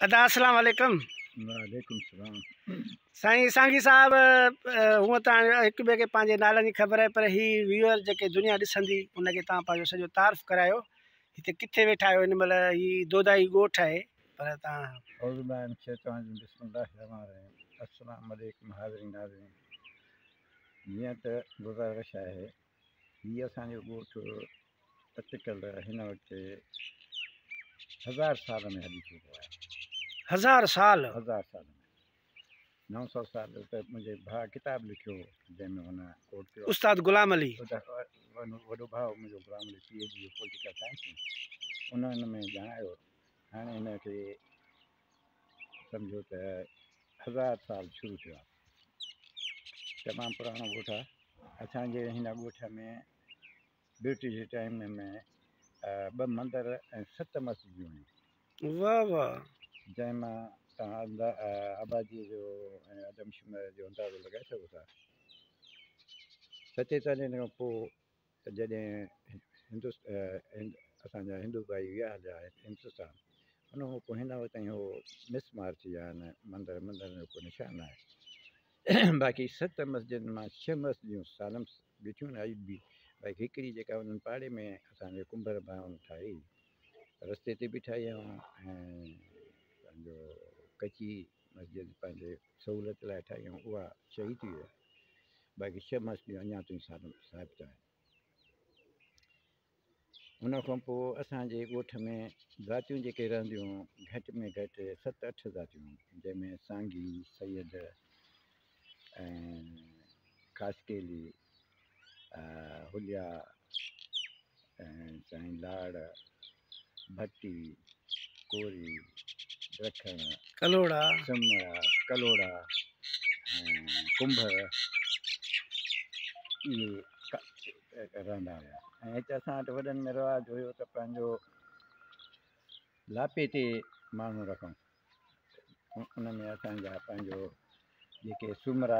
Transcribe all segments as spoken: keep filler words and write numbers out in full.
अदा अस्सलाम वालेकुम। वालेकुम सलाम। साईं सांगी साहब, हूँ तो एक ॿिए खे पंहिंजे नालनि जी ख़बर है, पर ही व्यूअर जेके दुनिया ॾिसंदी उनखे तव्हां पंहिंजो सॼो तारीफ़ करायो। हिते किथे वेठा आहियो? हिन महिल ही दोदाई ॻोठ आहे, पर तव्हां अस्सलाम वालेकुम हाज़रीन नाज़रीन। जीअं त गुज़ारिश आहे, हीअ असांजो ॻोठ अटिकल हिन वक़्तु हज़ार साल में हली चुको आहे। हज़ार साल हज़ार साल में नौ सौ साल त मुंहिंजे भाउ किताबु लिखियो, जंहिंमें हुन कोट कयो उस्ताद गुलाम अली। वॾो भाउ मुंहिंजो Ghulam Ali P H D political science में, उन हिन में ॼाणायो। हाणे हिनखे सम्झो त हज़ार साल शुरू थियो आहे, तमामु पुराणो ॻोठ आहे। असांजे हिन ॻोठ में ब्रिटिश टाइम में ॿ मंदर ऐं सत मस्जिदियूं हुयूं। वाह वाह। जंहिंमां तव्हां आबादीअ जो ऐं आदमशुमारी जो अंदाज़ो लॻाए सघो था। सतेतालीह खां पोइ जॾहिं हिंदुस्तान असांजा हिंदू भाई विया हलिया हिंदुस्तान, उन खां पोइ हिन वक़्तु ताईं उहो मिसमार थी विया आहिनि। मंदर मंदर जो को निशान आहे। बाक़ी सत मस्जिद मां छह मस्जिदियूं सालम ॾिठियूं न अॼु बि। भई हिकिड़ी जेका उन्हनि पाड़े में असांजे कुंभर भाउनि ठाही, रस्ते ते बि ठाही ऐं पंहिंजो कची मस्जिद पंहिंजे सहूलियत लाइ ठाही, ऐं उहा शहीद थी वई। बाक़ी छह मस्जिदियूं अञा ताईं सालम साबित आहिनि। उन खां पोइ असांजे ॻोठ में ज़ातियूं जेके रहंदियूं घटि में घटि सत अठ ज़ातियूं, जंहिंमें सांगी, सैयद ऐं खासकेली, हुलिया ऐं साईं लाड़, भट्टी, कोरी, ॾखण, कलोड़ा, सुमरा, कलोड़ा ऐं कुंभर, इहे रहंदा हुया। ऐं हिते असां वटि वॾनि में रवाजु हुयो त पंहिंजो लापे ते माण्हू रखूं। उन में असांजा पंहिंजो जेके सुमरा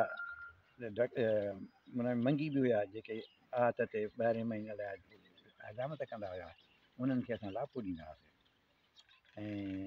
माना मंगी बि हुया, जेके आहत ते ॿारहें महीने लाइ हजामत कंदा हुया, उन्हनि खे असां लापो ॾींदा हुआसीं। ऐं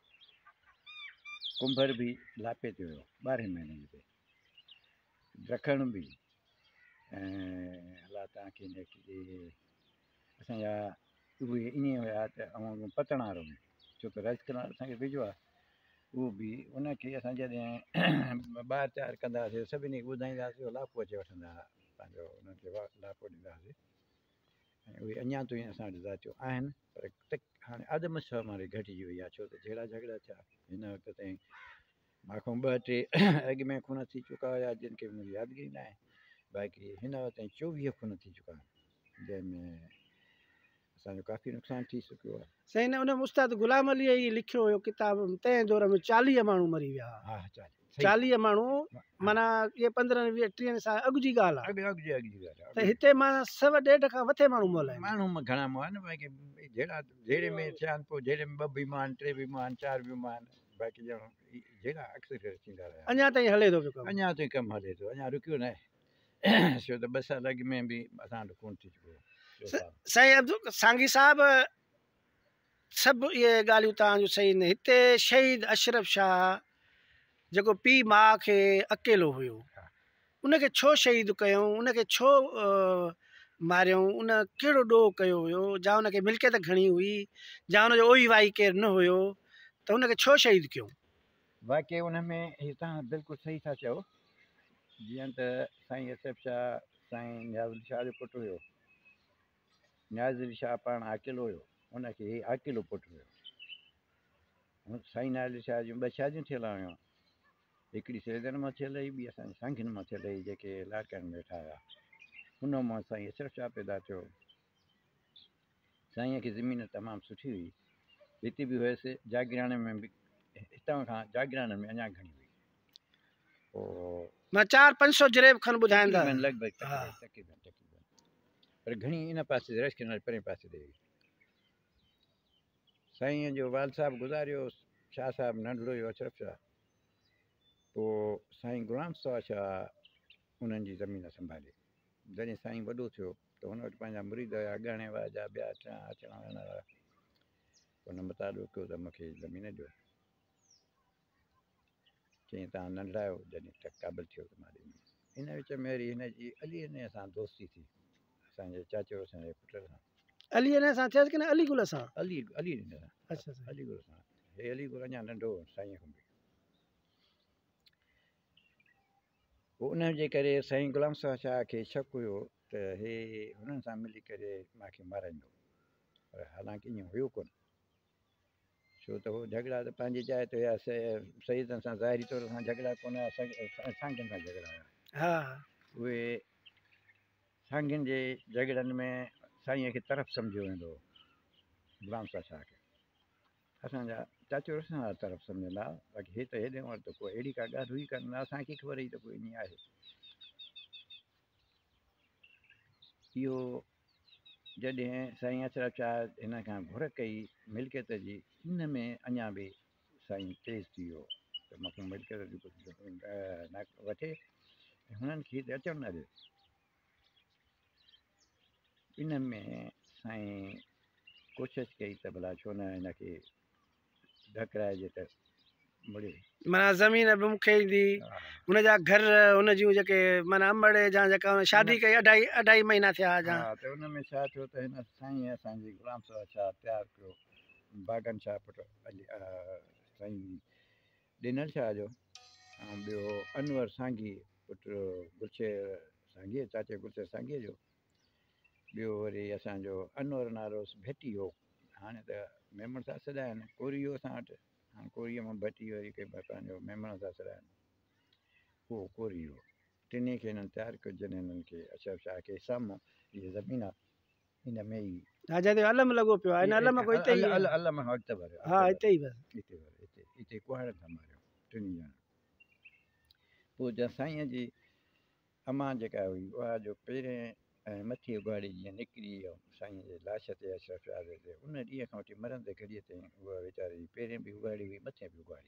कुंभर बि लापे ते हुयो ॿारहें महीने ते, ॾखण बि। ऐं अलाह तव्हांखे असांजा उहे ईअं हुया त ऐं पतणारो बि, छो त राजकनाल असांखे वेझो आहे। उहो बि उनखे असां जॾहिं ॿार चार कंदा हुआसीं, सभिनी खे ॿुधाईंदासीं, लापो अची वठंदा हुआ, पंहिंजो उनखे लापो ॾींदा हुआसीं। ऐं उहे अञा ताईं असां वटि ज़ातियूं आहिनि, पर हाणे आदम शुमारी घटिजी वई आहे, छो त जहिड़ा झगड़ा थिया हिन वक़्तु ताईं। माखो ॿ टे अॻु में खून थी चुका हुया, जिन खे मुंहिंजी यादगिरी न आहे। बाक़ी हिन वक़्तु ताईं चोवीह खून थी चुका आहिनि, जंहिंमें असांजो काफ़ी नुक़सानु थी चुकियो आहे। साईं ने उन उस्ताद गुलाम अली ई लिखियो हुयो किताब, तंहिं दौर में चालीह माण्हू मरी विया। हा चालीह चालीह माण्हू, माना इहे पंद्रहं वीह टीह साल अॻु जी ॻाल्हि आहे। अॻु जी अॻु जी ॻाल्हि आहे। त हिते मां सव ॾेढ खां मथे माण्हू मोल आहिनि। माण्हू घणा मोह आहिनि, बाक़ी जहिड़ा जहिड़े में थिया आहिनि, पोइ जहिड़े में ॿ बीमा आहिनि, टे बीमा आहिनि, चारि बीमा आहिनि, बाक़ी ॼणो जहिड़ा अक्सर थींदा रहिया। अञा ताईं हले थो पियो कमु। अञा ताईं कमु हले थो, अञा रुकियो न आहे। छो त ॿ साल अॻु में बि असां वटि खून थी चुको। साईं अब्दुल सांगी साहब, सभु इहे ॻाल्हियूं तव्हांजूं सही आहिनि। हिते शहीद अशरफ शाह जेको पीउ माउ खे अकेलो हुयो, उनखे छो शहीद कयूं, उनखे छो मारियूं, उन कहिड़ो ॾोह कयो हुयो? जा उनखे मिल्कियत घणी हुई, जा उनजो ओई वाई केरु न हुयो, त उनखे छो शहीद कयूं? वाक़ई उन में हीअ तव्हां बिल्कुलु सही था चओ। जीअं त साईं अशरफ शाह साईं नियाज़ शाह जो पुटु हुयो। नियाज़ शाह पाण अकेलो हुयो, उनखे हीउ अकेलो पुटु हुयो। साईं नियाज़ शाह जूं ॿ शादियूं थियल हुयूं, हिकिड़ी सैदनि मां थियल हुई, ॿी असांजी सांखियुनि मां थियल हुई, जेके लाड़काने में वेठा हुआ। हुन मां साईं अशरफ शाह पैदा थियो। साईं खे ज़मीन तमामु सुठी हुई, हिते बि हुयसि, जागराणे में बि, हितां खां जागराणे में अञा घणी हुई। पोइ मां चारि पंज सौ जरेब खनि ॿुधाईंदा लॻभॻि तक़रीबन तक़रीबन, पर घणी इन पासे रशकनाल परे पासे ते हुई। साईं जो वाल साहब गुज़ारियो, शाह साहब नंढड़ो हुयो अशरफ शाह। पोइ साईं गुलाम शाह शाह उन्हनि जी ज़मीन संभाली। जॾहिं साईं वॾो थियो त हुन वटि पंहिंजा मुरीद हुया, ॻाइणे वाजा ॿिया अचणु अचणु वञण वारा। हुन मुतालो कयो त मूंखे ज़मीन ॾियो। चई तव्हां नंढा आहियो जॾहिं त क़ाबिल थियो त मां ॾींदुमि हिन विच में वरी हिनजी अलीअ ने सां दोस्ती थी असांजे चाचो असांजे पुट सां अली ने सां थियसि की न अली गुल सां अली अली ने सां अच्छा अच्छा अली गुल सां हे अली गुल अञा नंढो हो साईं खां बि पोइ उनजे करे साईं गुलाम सां शाह खे शक हुयो त हे हुननि सां मिली करे मूंखे माराईंदो पर हालांकि ईअं हुयो कोन छो त उहो झगड़ा त पंहिंजी जाइ ते हुया सईदनि सां ज़ाहिरी तौर सां झगड़ा कोन हुया सांगनि सां झगड़ा हुया हा उहे सांगनि जे झगड़नि में साईंअ खे तरफ़ सम्झियो वेंदो हो गुलाम शाह खे असांजा चाचो असां तरफ़ सम्झंदा बाक़ी हे त हेॾे वटि त कोई अहिड़ी का ॻाल्हि हुई कान असांखे ख़बर हुई त कोई ईअं आहे इहो जॾहिं साईं अशरफ शाह हिन खां घुर कई मिल्कियत जी इन में अञा बि साईं तेज़ थी वियो त मूंखे मिल्कियत जी कुझु न वठे हुननि खे त अचणु न ॾिए इन में साईं कोशिशि कई त भला छो न हिनखे ढकराइजे त मुड़े माना ज़मीन बि मूंखे ईंदी हुनजा घर हुन जूं जेके माना अंबड़ जा जेका शादी कई अढाई अढाई महीना थिया जा हा त उन में छा थियो त हिन साईं असांजी गुलाम शाह छा तयारु कयो बागन शाह पुटु अली साईं ॾिनल शाह जो ऐं ॿियो अनवर सांघी पुटु गुलशेर सांघीअ चाचे गुलशेर सांघीअ जो ॿियो वरी असांजो अनवर नालो भेटी हो हाणे त मेमण सां सॾा आहिनि कोरी हो असां वटि हाणे कोरीअ मां भटी वरी के पंहिंजो मेमण सां सॾा आहिनि उहो कोरी हो टिनी खे हिननि तयारु कयो जॾहिं हिननि खे अशरफ शाह खे साम्हूं इहा ज़मीन आहे हिन में ई हा जिते अलम लॻो पियो आहे हिन अलम को हिते ई अल अलम अक्तबर हा हिते ई बसि हिते हिते हिते कुहाड़ था मारियो टिनी ॼणा पोइ जा साईंअ जी अमा जेका हुई उहा जो पहिरें ऐं मथी उघाड़ी जीअं निकिरी ऐं साईं जे लाश ते अशरफ शाह ते उन ॾींहं खां वठी मरंदे घड़ीअ ताईं उहा वीचारे जी पहिरें बि उघाड़ी हुई मथे बि उघाड़ी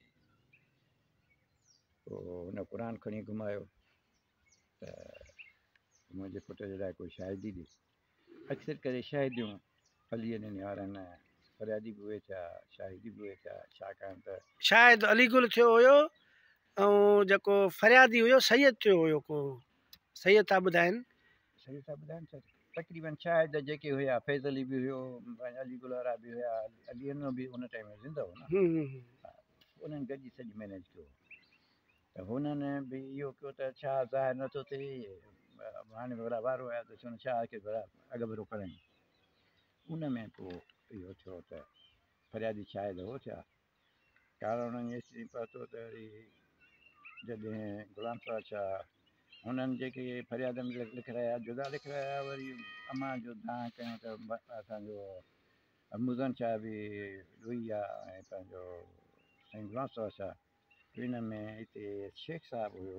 पोइ हुन क़ुर खणी घुमायो त मुंहिंजे पुट जे लाइ कोई शाहिदी ॾे अक्सर करे शाहिदियूं अलीअ ॾिने वारनि फरियादी बि उहे थिया शाहिदी बि उहे थिया छाकाणि त शायदि अलीगुल थियो हुयो ऐं जेको फरियादी हुयो सैयद थियो हुयो को सैयद था ॿुधाइनि सही था ॿुधाइनि त तक़रीबन शायदि जेके हुया फैज़ अली बि हुयो अली गुल वारा बि हुया अली बि उन टाइम में ज़िंदा हो न उन्हनि गॾिजी सॼी मैनेज कयो त हुननि बि इहो कयो त छा ज़ाहिर नथो थिए हाणे भला वारो आयो त चवनि छा खे भला अॻिभरो खणनि उन में पोइ इहो थियो त फरियादी शायदि हो थिया कारण उन्हनि एतिरी पतो त वरी जॾहिं गुलाम शाह छा हुननि जेके फरियाद में लिखाया जुदा लिखाया वरी अमा जो दांह कयूं त असांजो मुज़न शाह बि ॾुई आहे ऐं पंहिंजो साईं गुलाम शाह छा इन में हिते शेख साहिबु हुयो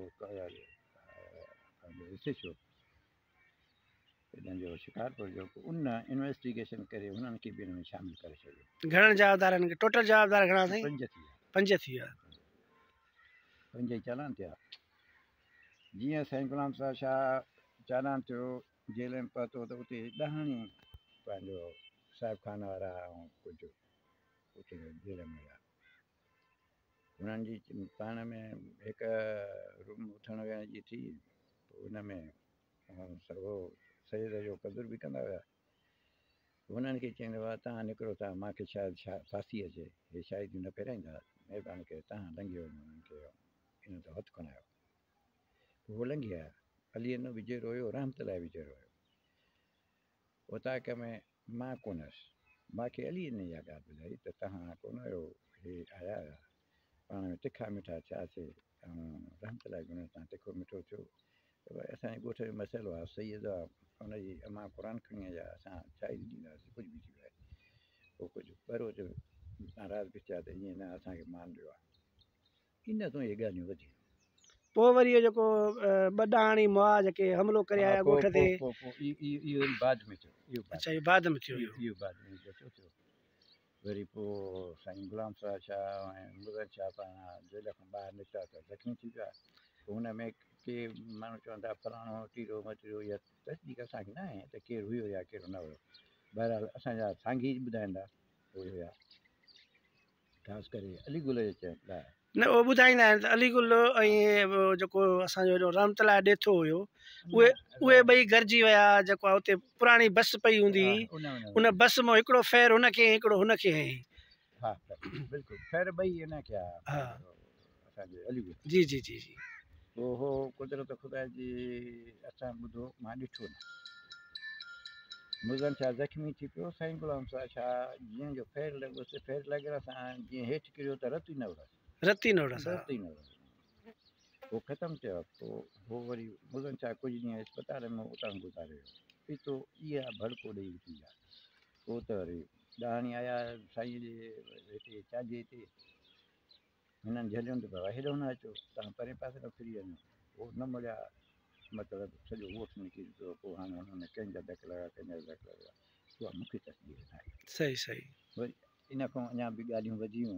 हिसो हिननि जो शिकारपुर जो उन इन्वेस्टिगेशन करे हुननि खे बि हिन में शामिलु करे छॾियो घणनि जवाबदार आहिनि टोटल जवाबदार घणा साईं पंज थी विया पंज थी विया पंज ई चालान थिया जीअं साईं गुलाम शाह शाह चालान थियो जेल में पहुतो त उते ॾहणी पंहिंजो साहिब खान वारा ऐं कुझु उते जेल में हुया हुननि जी पाण में हिकु रूम उथण वेहण जी थी पोइ हुन में सॻो सैद जो क़दुरु बि कंदा हुया हुननि खे चवंदो आहे तव्हां निकिरो था मूंखे शायदि छा फांसी अचे हे शायदि न पहिराईंदा महिरबानी करे तव्हां लंघी वञो हुननि खे इन ते हथु खणायो उहो लंघी आया अलीअ न विझेरो हुयो रहमत लाइ विझेरो हुयो उतां में मां कोन हुयुसि मूंखे अलीअ ने इहा ॻाल्हि ॿुधाई त तव्हां कोन हुयो हे आया हुया पाण में तिखा मिठा थियासीं ऐं रहमत लाइ घुरो तव्हां तिखो मिठो थियो त भई असांजे ॻोठ जो मसइलो आहे सैयद आहे हुनजी अमा क़ुर खणी आया असां चाही ॾींदासीं कुझु बि थी वियो आहे पोइ कुझु ॿ रोज़ नाराज़ बि थिया त ईअं न असांखे मान ॾियो आहे इन तूं इहे ॻाल्हियूं वधी पोइ वरी इहो जेको ॿ ॾहाणी मुआ जेके हमिलो करे आया ॻोठ ते इहो वरी बाद में थियो इहो अच्छा इहो बाद में थियो इहो बाद में थियो थियो वरी पोइ साईं गुलाम शाह शाह ऐं मुज़र शाह पाण जेल खां ॿाहिरि निकिता त ज़ख़्मी थी पिया पोइ हुन में के माण्हू चवनि था फलाणो टीरो मटीरो या तस्दीक असांखे न आहे त केरु हुयो या कहिड़ो न हुयो बहरहाल असांजा सांघी ॿुधाईंदा उहे हुया ख़ासि करे अलीगुल जे चइनि लाइ न उहो ॿुधाईंदा आहिनि त अलीगुल ऐं जेको असांजो हेॾो रामतला ॾेथो हुयो उहे उहे ॿई गॾिजी विया जेको आहे उते पुराणी बस पई हूंदी हुई उन बस मां हिकिड़ो फेर हुनखे हिकिड़ो हुनखे हयईं हा बिल्कुलु फेर ॿई हिनखे हा असांजे अलीगुल जी जी जी जी पोइ हो कुदरत ख़ुदा जी असां ॿुधो मां ॾिठो न मुज़न शाह ज़ख़्मी थी पियो साईं गुलाम शाह छा जीअं जो फेर लॻोसि फेर लॻण सां जीअं हेठि किरियो त रत ई न वरसि रती न वरसि रत ई न वरसि पोइ ख़तमु थियो पोइ हो वरी मुज़न शाह कुझु ॾींहं इस्पताल में उतां गुज़ारे वियो पीतो इहा भड़को ॾेई थी विया पोइ त वरी ॾाहणी आया साईं जे हिते चालीहे ते हिननि झलियुनि त बाबा हेॾो न अचो तव्हां परे पासे न फिरी वञो पोइ न मिलिया मतिलबु सॼो वोट निकिरी पियो पोइ हाणे हुननि कंहिंजा धक लॻा कंहिंजा धक लॻा उहा मूंखे तस्दीक न आहे सही सही वरी इन खां अञा बि ॻाल्हियूं वधियूं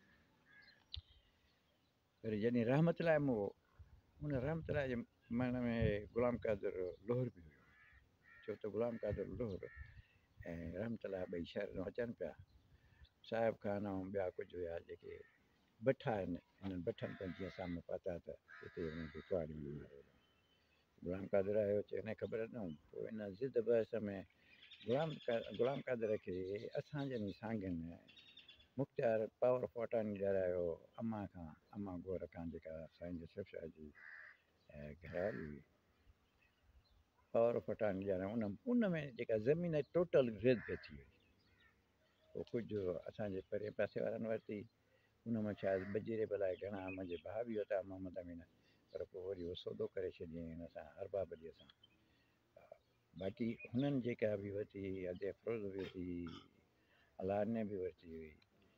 वरी जॾहिं रहमतुल्लाह मोह हुन रहमतुल्लाह जे मन में ग़ुलाम क़ादिर लोहर बि हुयो छो त ग़ुलाम क़ादिर लोहर ऐं रहमतुल्लाह ॿई शहर अचनि पिया साहिब खान ऐं ॿिया कुझु हुया जेके भठा आहिनि हुननि भठनि पंहिंजी साम्हूं पाता त हिते हुनजी कुआड़ी ग़ुलाम क़ादिर आयो चए हिन ख़बर न पोइ हिन ज़िद बहस में ग़ुलाम ग़ुलाम क़ादिर खे असांजे साङियुनि मुख़्तियार पावर ऑफ अटार्नी ॾियारायो अम्मा खां अम्मा गौर खां जेका साईं अशरफ शाह जी घरवारी हुई पावर ऑफ अटार्नी ॾियारायो उन उन में जेका ज़मीन टोटल रेद पे थी वई पोइ कुझु असांजे परे पासे वारनि वरिती उन में छा बजीरे भलाए घणा मुंहिंजे भाउ बि वरिता मोहम्मद अमीन पर पोइ वरी उहो सौदो करे छॾियईं हिन सां अरबाबदीअ सां बाक़ी हुननि जेका बि वरिती अदे अफ़रोज़ बि वरिती अलाह ने बि वरिती हुई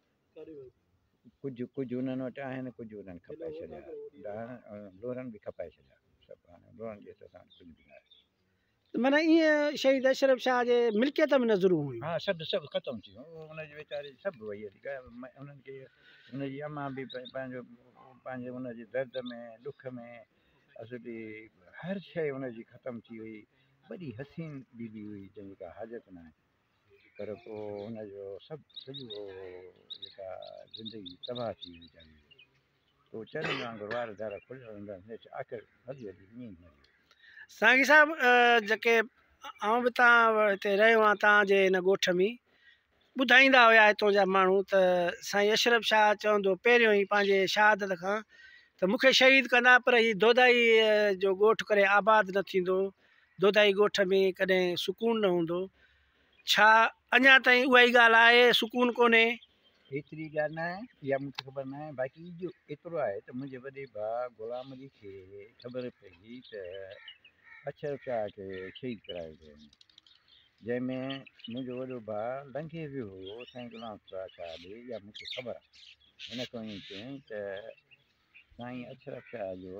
कुझु कुझु उन्हनि वटि आहिनि कुझु उन्हनि खपाए छॾिया लोहरनि बि खपाए छॾिया सभु हाणे लोहरनि जे असां कुझु बि न आहे माना ईअं शहीद अशरफ शाह जे मिल्कियत में नज़रूं हुयूं हा सभु सभु ख़तमु थी वियो हुनजे वीचारे सभु वई हली उन्हनि खे हुनजी अम्मा बि पंहिंजो पंहिंजे हुनजे दर्द में ॾुख में असुली हर शइ हुनजी ख़तमु थी वई वॾी हसीन बीबी हुई जंहिंजी का हाजत न आहे पर पोइ हुनजो सभु सॼो जेका ज़िंदगी तबाह थी वीचारी पोइ चरनि वांगुरु वार धारा खुलियल आख़िर हली हली ईअं ई सांगी साहब जेके आउं बि तव्हां हिते रहियो आहियां तव्हांजे हिन ॻोठ में ॿुधाईंदा हुया हितां जा माण्हू त साईं अशरफ शाह चवंदो पहिरियों ई पंहिंजे शहादत खां त मूंखे शहीद कंदा पर हीउ दोदाई जो ॻोठ करे आबाद न थींदो दोदाई ॻोठ में कॾहिं सुकून न हूंदो छा अञा ताईं उहा ई ॻाल्हि आहे सुकून कोन्हे एतिरी ॻाल्हि न आहे इहा मूंखे ख़बर न आहे बाक़ी इहो एतिरो आहे त मुंहिंजे वॾे भाउ ग़ुलाम अली खे ख़बर पई त अशरफ शाह खे शहीद करायो वियो जंहिंमें मुंहिंजो वॾो भाउ लंघे वियो हुओ साईं ग़ुलाम शाह ॾे इहा मूंखे ख़बर आहे हिन खां ई चयईं त साईं अशरफ शाह जो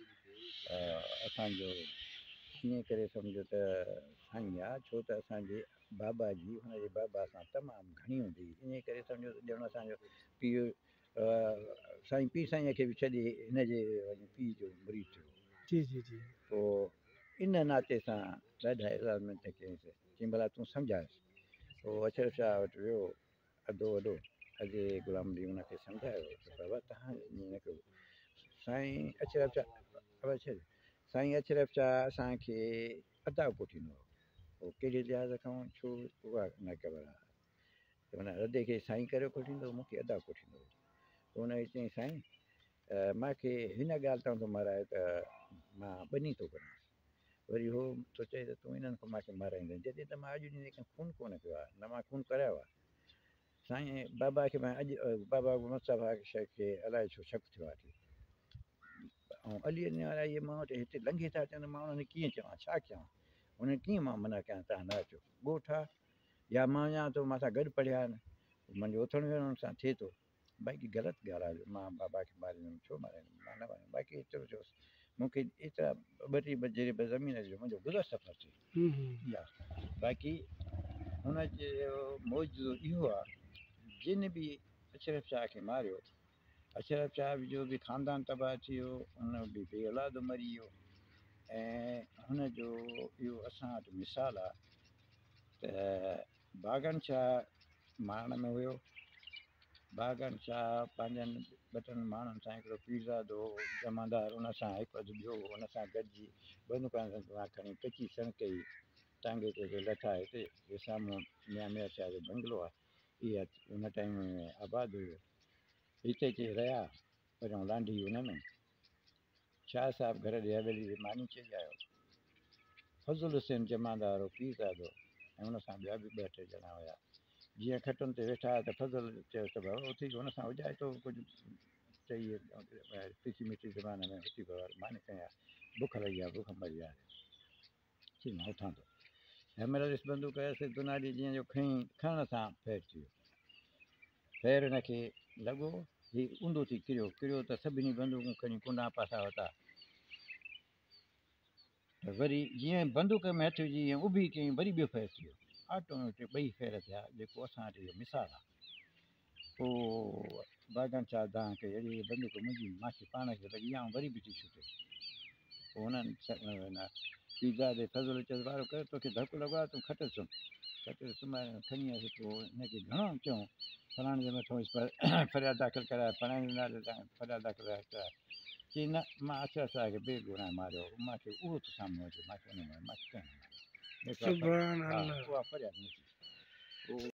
असांजो ईअं करे सम्झो त साईं आहे छो त असांजे बाबा जी हुनजे बाबा सां तमामु घणी हूंदी हुई ईअं करे सम्झो त ॼण असांजो पीउ साईं पीउ साईंअ खे बि छॾे हिनजे पीउ जो मुरीद थियो जी जी जी पोइ इन नाते सां ॾाढा इज़ाज़मेंट कयईंसि चई भला तूं सम्झाइसि पोइ अशरफ शाह वटि वियो अधो वॾो अॼु ग़ुलाम अली हुनखे सम्झायो त बाबा तव्हां ईअं न कयो साईं अशरफ शाह छॾ साईं अशरफ शाह असांखे अदा कोठींदो पोइ कहिड़े लिहाज़ खां छो उहा न ख़बर आहे त हुन रदे खे साईं करे कोठींदो मूंखे अदा कोठींदो पोइ हुनखे चयईं साईं मूंखे हिन ॻाल्हि तां थो माराए त मां ॿनी थो करां वरी उहो थो चए त तूं इन्हनि खां मूंखे माराईंदे जॾहिं त मां अॼु ॾींहुं खां खून कोन कयो आहे न मां खून करायो आहे साईं बाबा खे मां अॼु बाबा मुस्तफ़ा शेख खे अलाए छो शक थियो आहे ऐं अली वारा इहे मां वटि हिते लंघे था अचनि मां उन्हनि कीअं चवां छा कयां उन्हनि कीअं मां मना कयां तव्हां न अचो ॻोठ आहे या मां वञा थो मां सां गॾु पढ़िया आहिनि मुंहिंजो उथण वेहण सां थिए थो बाक़ी ग़लति ॻाल्हि आहे मां बाबा खे मारींदुमि छो मारींदुमि मां न वञा बाक़ी एतिरो चयोसि मूंखे एतिरा ॿ टे बजे ज़मीन जो मुंहिंजो गुज़र सफ़र थियो इहा बाक़ी हुनजो मौजूदु इहो आहे जिन बि अशरफ शाह खे मारियो अशरफ शाह जो बि ख़ानदान तबाह थी वियो हुन बि बे औलाद मरी वियो ऐं हुनजो इहो असां वटि मिसाल आहे त बागन शाह मारण में हुयो बागन शाह पंहिंजनि ॿ टिनि माण्हुनि सां हिकिड़ो पीरज़ादो जमादार उन सां हिकु अधु ॿियो उन सां गॾिजी बंदूकां खणी कची सड़क ई टांगे ते लथा हिते हे साम्हूं मियां मेर शाह जो बंगलो आहे इहा उन टाइम में आबाद हुयो हिते अची रहिया पहिरियों लांडी हुन में शाह साहिबु घर जी हवेली जी मानी चई आयो फज़ुल हुसैन जमादार हो पीरज़ादो ऐं उन सां ॿिया बि ॿ टे ॼणा हुया जीअं खटुनि ते वेठा त फज़ल चयो त भाऊ उथी हुन सां उजाए थो कुझु चई पिची मिठी ज़माने में उथी पियो मानी कया बुख लॻी आहे बुख मरी आहे चई मां उथां थो हेमहिल ॾिस बंदूक ऐसे दुनाजी जीअं जो खणी खणण सां फेर थी वियो फेर हिनखे लॻो हीउ ऊंधो थी किरियो किरियो त सभिनी बंदूकूं खणी कुंडा पासा वरिता त वरी जीअं बंदूक में हथु विझी जीअं उभी कयईं वरी ॿियो फेर थी वियो ऑटोमेटिक ॿई फेर थिया जेको असां वटि इहो मिसाल आहे पोइ बागन शाह दांह कई अहिड़ी बंदूक मुंहिंजी मूंखे पाण खे लॻी ऐं वरी बि थी छुटे पोइ उन्हनि पीरज़ादे फज़ल चयो वारो करे तोखे धकु लॻो आहे तूं खट सुम्ह खट सुम्हाए खणी आयुसि पोइ हिनखे घणो चयूं फलाणे जे मथां फरियाद दाख़िल कराए फलाणे नाले सां फरियाद दाख़िल कराए चई न मां अशरफ शाह खे बेगुनाह मारियो मूंखे उहो त साम्हूं अचे मूंखे उन में मूंखे कंहिं न मारियो सुभाणे हा उहा फरियाद न थी